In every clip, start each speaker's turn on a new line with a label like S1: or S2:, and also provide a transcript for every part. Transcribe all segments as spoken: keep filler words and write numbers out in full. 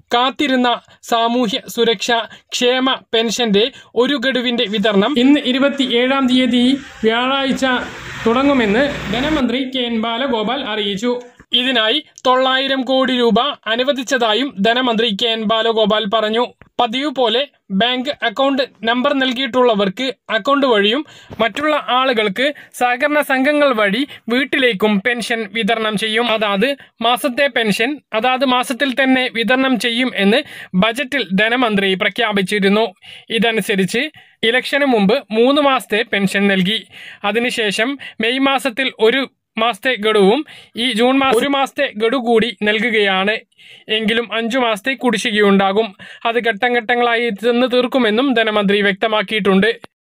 S1: കാത്തിരുന്ന സാമൂഹ്യ സുരക്ഷാ ക്ഷേമ പെൻഷന്റെ ഒരു ഗഡുവിന്റെ വിതരണം ഇന്ന് ഇരുപത്തി ഏഴാം തീയതി വ്യാഴാഴ്ച തുടങ്ങുമെന്ന് ധനമന്ത്രി കെ എൻ ബാലഗോപാൽ അറിയിച്ചു. ഇതിനായി തൊള്ളായിരം കോടി രൂപ അനുവദിച്ചതായും ധനമന്ത്രി കെ എൻ ബാലഗോപാൽ പറഞ്ഞു. പതിവ് പോലെ ബാങ്ക് അക്കൗണ്ട് നമ്പർ നൽകിയിട്ടുള്ളവർക്ക് അക്കൗണ്ട് വഴിയും മറ്റുള്ള ആളുകൾക്ക് സഹകരണ സംഘങ്ങൾ വഴി വീട്ടിലേക്കും പെൻഷൻ വിതരണം ചെയ്യും. അതാത് മാസത്തെ പെൻഷൻ അതാത് മാസത്തിൽ തന്നെ വിതരണം ചെയ്യും എന്ന് ബജറ്റിൽ ധനമന്ത്രി പ്രഖ്യാപിച്ചിരുന്നു. ഇതനുസരിച്ച് ഇലക്ഷന് മുമ്പ് മൂന്ന് മാസത്തെ പെൻഷൻ നൽകി. അതിനുശേഷം മെയ് മാസത്തിൽ ഒരു മാസത്തെ ഗഡുവും ഈ ജൂൺ മാസം ഒരു മാസത്തെ ഗഡു കൂടി നൽകുകയാണ്. എങ്കിലും അഞ്ചു മാസത്തെ കുടിശ്ശികയുണ്ടാകും. അത് ഘട്ടം ഘട്ടങ്ങളായി ചെന്ന് തീർക്കുമെന്നും ധനമന്ത്രി വ്യക്തമാക്കിയിട്ടുണ്ട്.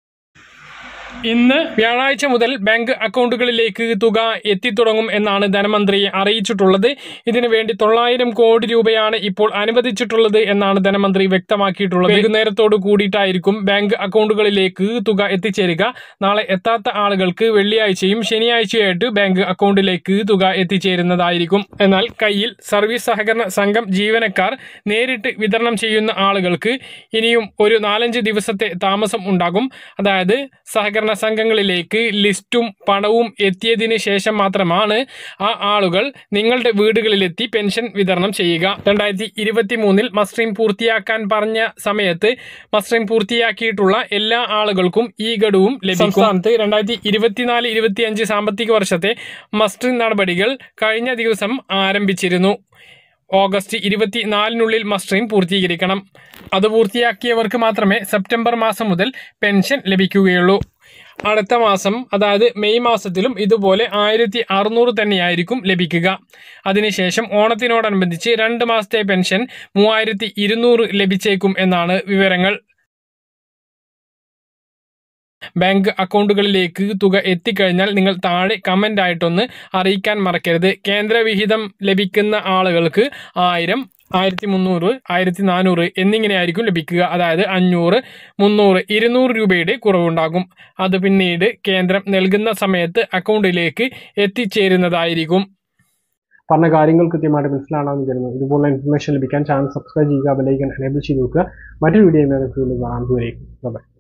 S1: ഇന്ന് വ്യാഴാഴ്ച മുതൽ ബാങ്ക് അക്കൗണ്ടുകളിലേക്ക് തുക എത്തിത്തുടങ്ങും എന്നാണ് ധനമന്ത്രി അറിയിച്ചിട്ടുള്ളത്. ഇതിനു വേണ്ടി തൊള്ളായിരം കോടി രൂപയാണ് ഇപ്പോൾ അനുവദിച്ചിട്ടുള്ളത് എന്നാണ് ധനമന്ത്രി വ്യക്തമാക്കിയിട്ടുള്ളത്. വൈകുന്നേരത്തോട് കൂടിയിട്ടായിരിക്കും ബാങ്ക് അക്കൗണ്ടുകളിലേക്ക് തുക എത്തിച്ചേരുക. നാളെ എത്താത്ത ആളുകൾക്ക് വെള്ളിയാഴ്ചയും ശനിയാഴ്ചയായിട്ട് ബാങ്ക് അക്കൗണ്ടിലേക്ക് തുക എത്തിച്ചേരുന്നതായിരിക്കും. എന്നാൽ കയ്യിൽ സർവീസ് സഹകരണ സംഘം ജീവനക്കാർ നേരിട്ട് വിതരണം ചെയ്യുന്ന ആളുകൾക്ക് ഇനിയും ഒരു നാലഞ്ച് ദിവസത്തെ താമസം ഉണ്ടാകും. അതായത് സഹകരണ സംഘങ്ങളിലേക്ക് ലിസ്റ്റും പണവും എത്തിയതിനു ശേഷം മാത്രമാണ് ആ ആളുകൾ നിങ്ങളുടെ വീടുകളിലെത്തി പെൻഷൻ വിതരണം ചെയ്യുക. രണ്ടായിരത്തി ഇരുപത്തി മൂന്നിൽ മസ്റ്ററിംഗ് പൂർത്തിയാക്കാൻ പറഞ്ഞ സമയത്ത് മസ്റ്ററിംഗ് പൂർത്തിയാക്കിയിട്ടുള്ള എല്ലാ ആളുകൾക്കും ഈ ഗഡുവും ലഭിക്കും. സംസ്ഥാനത്ത് രണ്ടായിരത്തി ഇരുപത്തിനാല് ഇരുപത്തി അഞ്ച് സാമ്പത്തിക വർഷത്തെ മസ്റ്ററിംഗ് നടപടികൾ കഴിഞ്ഞ ദിവസം ആരംഭിച്ചിരുന്നു. ഓഗസ്റ്റ് ഇരുപത്തിനാലിനുള്ളിൽ മസ്റ്ററിംഗ് പൂർത്തീകരിക്കണം. അത് പൂർത്തിയാക്കിയവർക്ക് മാത്രമേ സെപ്റ്റംബർ മാസം മുതൽ പെൻഷൻ ലഭിക്കുകയുള്ളൂ. അടുത്ത മാസം അതായത് മെയ് മാസത്തിലും ഇതുപോലെ ആയിരത്തി അറുന്നൂറ് തന്നെയായിരിക്കും ലഭിക്കുക. അതിനുശേഷം ഓണത്തിനോടനുബന്ധിച്ച് രണ്ട് മാസത്തെ പെൻഷൻ മൂവായിരത്തി ഇരുന്നൂറ് ലഭിച്ചേക്കും എന്നാണ് വിവരങ്ങൾ. ബാങ്ക് അക്കൗണ്ടുകളിലേക്ക് തുക എത്തിക്കഴിഞ്ഞാൽ നിങ്ങൾ താഴെ കമൻ്റ് ആയിട്ടൊന്ന് അറിയിക്കാൻ മറക്കരുത്. കേന്ദ്ര വിഹിതം ലഭിക്കുന്ന ആളുകൾക്ക് ആയിരം, ആയിരത്തി മുന്നൂറ്, ആയിരത്തി നാനൂറ് എന്നിങ്ങനെയായിരിക്കും ലഭിക്കുക. അതായത് അഞ്ഞൂറ്, മുന്നൂറ്, ഇരുന്നൂറ് രൂപയുടെ കുറവുണ്ടാകും. അത് പിന്നീട് കേന്ദ്രം നൽകുന്ന സമയത്ത് അക്കൗണ്ടിലേക്ക് എത്തിച്ചേരുന്നതായിരിക്കും.
S2: പറഞ്ഞ കാര്യങ്ങൾ കൃത്യമായിട്ട് മനസ്സിലാണെന്ന് കരുതുന്നു. ഇതുപോലുള്ള ഇൻഫർമേഷൻ ലഭിക്കാൻ ചാനൽ സബ്സ്ക്രൈബ് ചെയ്യുക, ബെൽ ഐക്കൺ എനേബിൾ ചെയ്ത് നോക്കുക. മറ്റൊരു വീഡിയോ കാണാം.